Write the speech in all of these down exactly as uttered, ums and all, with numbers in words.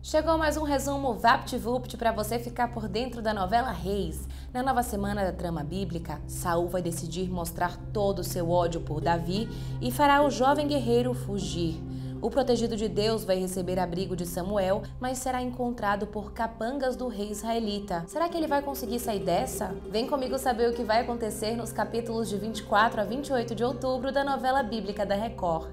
Chegou mais um resumo VaptVupt para você ficar por dentro da novela Reis. Na nova semana da trama bíblica, Saul vai decidir mostrar todo o seu ódio por Davi e fará o jovem guerreiro fugir. O protegido de Deus vai receber abrigo de Samuel, mas será encontrado por capangas do rei israelita. Será que ele vai conseguir sair dessa? Vem comigo saber o que vai acontecer nos capítulos de vinte e quatro a vinte e oito de outubro da novela bíblica da Record.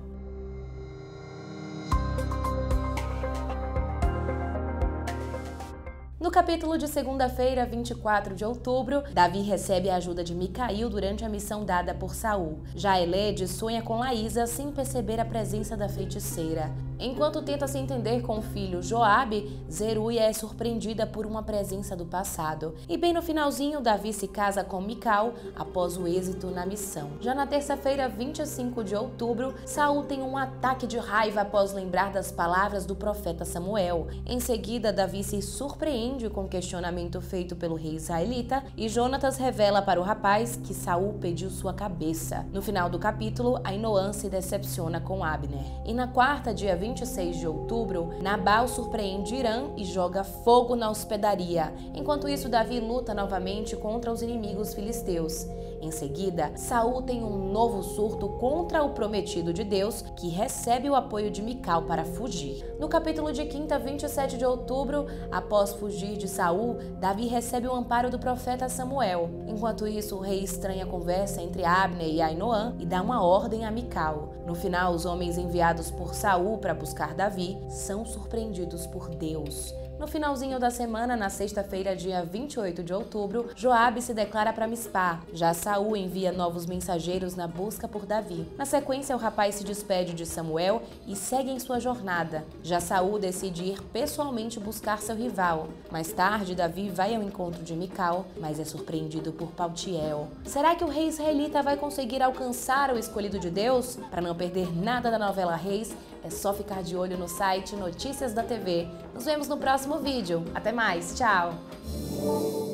No capítulo de segunda-feira, vinte e quatro de outubro, Davi recebe a ajuda de Micael durante a missão dada por Saul. Já Elede sonha com Laísa sem perceber a presença da feiticeira. Enquanto tenta se entender com o filho Joabe, Zeruia é surpreendida por uma presença do passado. E bem no finalzinho, Davi se casa com Mical após o êxito na missão. Já na terça-feira, vinte e cinco de outubro, Saul tem um ataque de raiva após lembrar das palavras do profeta Samuel. Em seguida, Davi se surpreende com o questionamento feito pelo rei israelita e Jonatas revela para o rapaz que Saul pediu sua cabeça. No final do capítulo, Ainoã se decepciona com Abner. E na quarta, dia vinte e seis de outubro, Nabal surpreende Irã e joga fogo na hospedaria. Enquanto isso, Davi luta novamente contra os inimigos filisteus. Em seguida, Saul tem um novo surto contra o prometido de Deus, que recebe o apoio de Mical para fugir. No capítulo de quinta, vinte e sete de outubro, após fugir de Saul, Davi recebe o amparo do profeta Samuel. Enquanto isso, o rei estranha a conversa entre Abner e Ainoã e dá uma ordem a Mical. No final, os homens enviados por Saul para buscar Davi são surpreendidos por Deus. No finalzinho da semana, na sexta-feira, dia vinte e oito de outubro, Joabe se declara para Mispá. Já Saul envia novos mensageiros na busca por Davi. Na sequência, o rapaz se despede de Samuel e segue em sua jornada. Já Saul decide ir pessoalmente buscar seu rival. Mais tarde, Davi vai ao encontro de Mical, mas é surpreendido por Paltiel. Será que o rei israelita vai conseguir alcançar o escolhido de Deus? Para não perder nada da novela Reis, é só ficar de olho no site Notícias da T V. Nos vemos no próximo vídeo. Até mais, tchau!